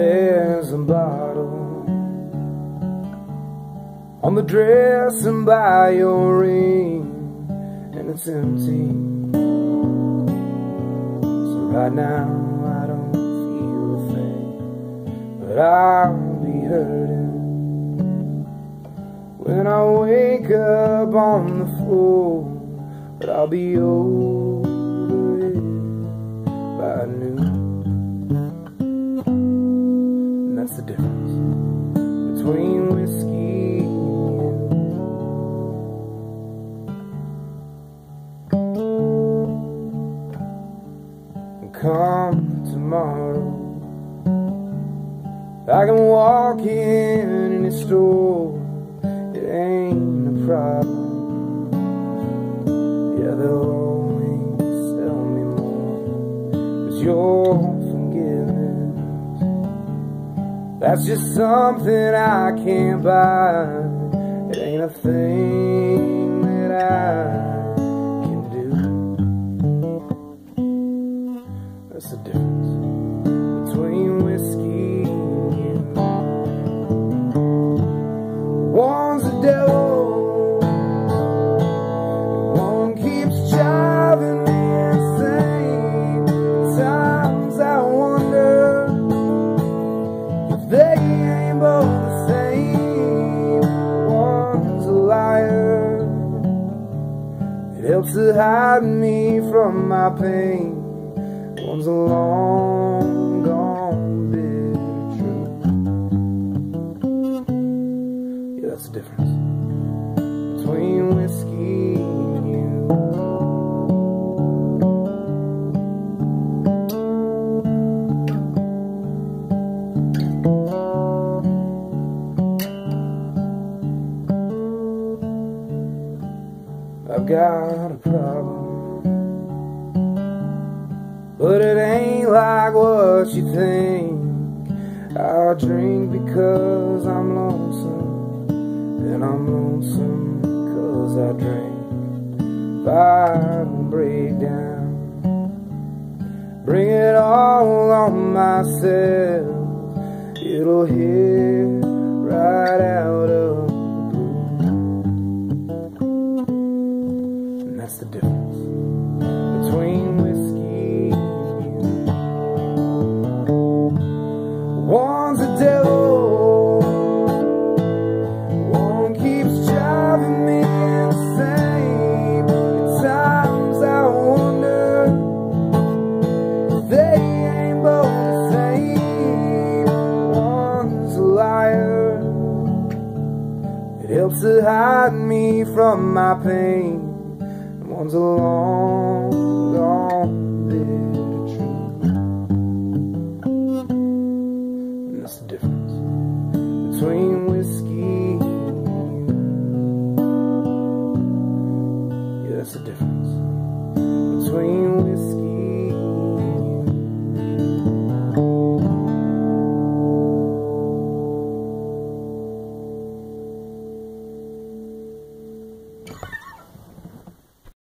There's a bottle on the dresser by your ring, and it's empty. So right now I don't feel a thing, but I'll be hurting when I wake up on the floor. But I'll be over it by noon. And that's the difference between whiskey and come tomorrow, I can walk in any store, it ain't a problem. Yeah, they'll always sell me more, 'cause your forgiveness, that's just something I can't buy. It ain't a thing that I can do. That's the difference between whiskey and one's the devil, one keeps driving me insane. Sometimes I wonder if they ain't both the same. One's a liar, it helps to hide me from my pain. One's a long gone bitter truth. Yeah, that's the difference between whiskey and you. I've got a problem, but it ain't like what you think. I drink because I'm lonesome, and I'm lonesome because I drink. If I don't break down, bring it all on myself, it'll hit right out of the blue. And that's the difference between whiskey and you. One's a devil, one keeps driving me insane. At times I wonder if they ain't both the same. One's a liar, it helps to hide me from my pain. And one's a long